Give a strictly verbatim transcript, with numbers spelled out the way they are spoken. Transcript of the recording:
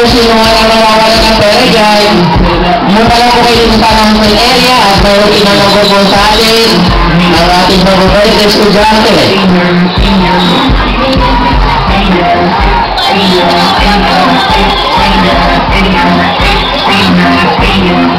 sino nga na nawawala ng pera dyan. Muna lang po kayo sa announcement area at mayroong inanong po po sa atin ang ating pag-ubay na estudyante. Thank you.